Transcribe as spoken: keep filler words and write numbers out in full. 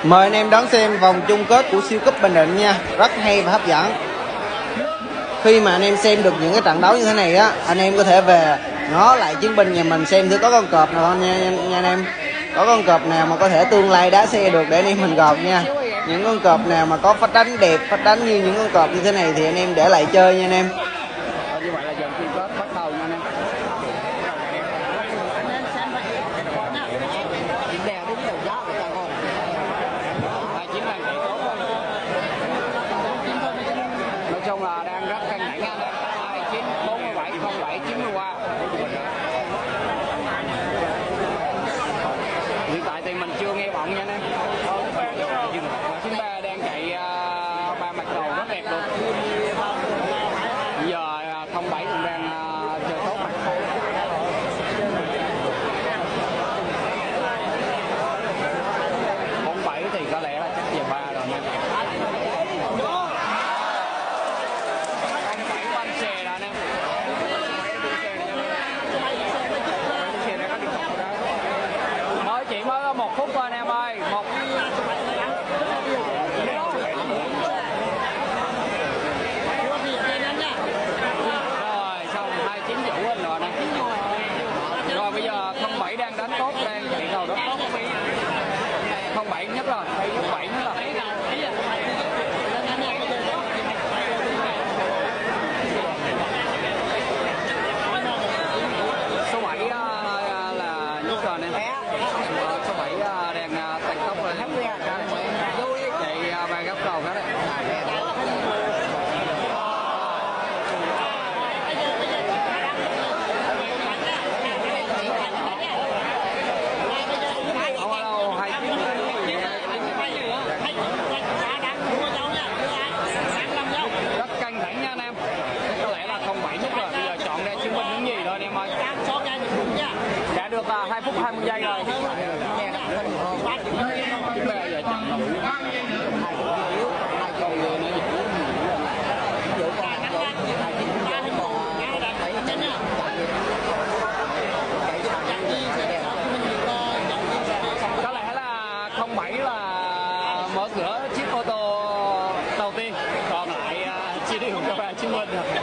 Mời anh em đón xem vòng chung kết của siêu cúp Bình Định nha, rất hay và hấp dẫn. Khi mà anh em xem được những cái trận đấu như thế này á, anh em có thể về ngó lại chiến binh nhà mình xem thử có con cọp nào không nha, nha, nha anh em. Có con cọp nào mà có thể tương lai đá xe được để anh em mình gọt nha. Những con cọp nào mà có phát đánh đẹp, phát đánh như những con cọp như thế này thì anh em để lại chơi nha anh em. Như vậy là vòng chung kết bắt đầu nha anh em. Nói chung là đang rất căng thẳng nha anh em. hai chín bốn mươi bảy không bảy chín mươi qua. Hiện tại thì mình chưa nghe vọng nha anh em. Chúng ta đang chạy uh, ba mặt đầu rất đẹp luôn. Giờ không bảy cũng đang uh, chơi tốt. bốn bảy thì có lẽ là chắc về ba rồi nha. bảy banh xe rồi anh em. Mới chỉ mới có một phút thôi anh em ơi. Một rồi xong hai chín vũ anh rồi nè. Rồi bây giờ không bảy đang đánh tốt, đang chạy đầu rất tốt. không bảy nhất rồi, nhất bảy nhất rồi. Số bảy là nhất rồi nè. Số bảy đang tăng tốc lên. Chạy ba góc đầu đó đấy. Rất căng thẳng nha anh em. Có lẽ là không bảy nhất rồi. Bây giờ chọn ra chứng minh những gì thôi anh em ơi. Đã được uh, hai phút hai mươi giây rồi. Bây giờ chọn đầu. Có lẽ là không bảy là mở cửa chiếc ô tô đầu tiên, còn lại uh, chia đều cho ba chứng minh rồi.